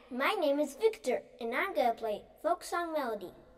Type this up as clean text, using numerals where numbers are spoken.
my name is Victor, and I'm gonna play Folk Song Melody.